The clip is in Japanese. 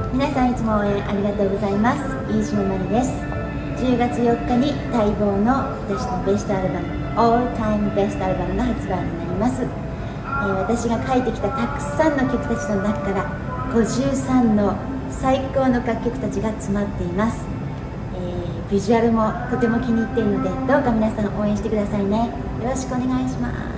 皆さんいつも応援ありがとうございます。飯島まりです。10月4日に待望の私のベストアルバム All Time ベストアルバムが発売になります。私が書いてきたたくさんの曲たちの中から53の最高の楽曲たちが詰まっています。ビジュアルもとても気に入っているので、どうか皆さん応援してくださいね。よろしくお願いします。